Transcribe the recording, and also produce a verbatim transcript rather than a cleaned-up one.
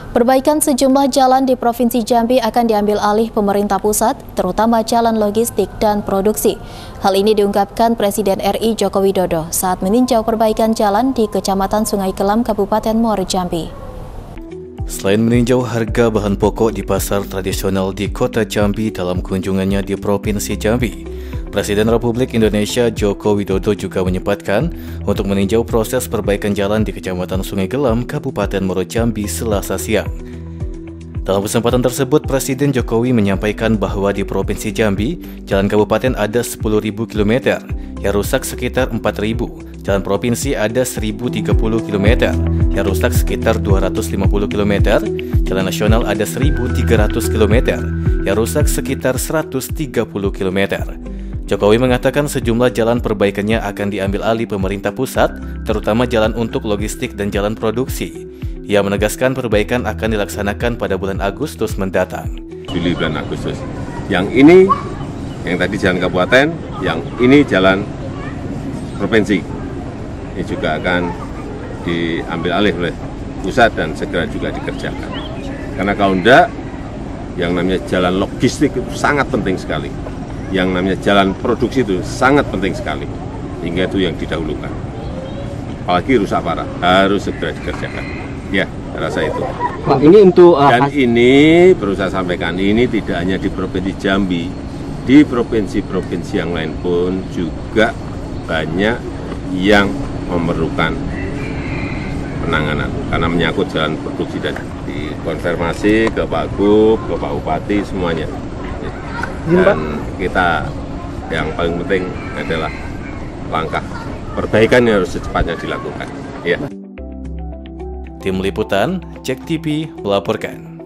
Perbaikan sejumlah jalan di Provinsi Jambi akan diambil alih pemerintah pusat, terutama jalan logistik dan produksi. Hal ini diungkapkan Presiden R I Joko Widodo saat meninjau perbaikan jalan di Kecamatan Sungai Kelam, Kabupaten Muaro Jambi. Selain meninjau harga bahan pokok di pasar tradisional di Kota Jambi dalam kunjungannya di Provinsi Jambi, Presiden Republik Indonesia Joko Widodo juga menyempatkan untuk meninjau proses perbaikan jalan di Kecamatan Sungai Kelam, Kabupaten Muaro Jambi Selasa siang. Dalam kesempatan tersebut, Presiden Jokowi menyampaikan bahwa di Provinsi Jambi, jalan kabupaten ada sepuluh ribu kilometer, yang rusak sekitar empat ribu. Jalan provinsi ada seribu tiga puluh kilometer, yang rusak sekitar dua ratus lima puluh kilometer. Jalan nasional ada seribu tiga ratus kilometer, yang rusak sekitar seratus tiga puluh kilometer. Jokowi mengatakan sejumlah jalan perbaikannya akan diambil alih pemerintah pusat, terutama jalan untuk logistik dan jalan produksi. Ia menegaskan perbaikan akan dilaksanakan pada bulan Agustus mendatang. Juli bulan Agustus. Yang ini, yang tadi jalan kabupaten, yang ini jalan provinsi. Ini juga akan diambil alih oleh pusat dan segera juga dikerjakan. Karena kalau enggak, yang namanya jalan logistik itu sangat penting sekali. Yang namanya jalan produksi itu sangat penting sekali. Hingga itu yang didahulukan. Apalagi rusak parah, harus segera dikerjakan. Ya, saya rasa itu. Pak, ini untuk uh, dan ini perlu saya sampaikan, ini tidak hanya di Provinsi Jambi, di provinsi-provinsi yang lain pun juga banyak yang memerlukan penanganan karena menyangkut jalan produksi dan dikonfirmasi ke Pak Gub, ke Pak Bupati semuanya. Dan kita yang paling penting adalah langkah perbaikan yang harus secepatnya dilakukan. Ya. Tim Liputan, Cek T V melaporkan.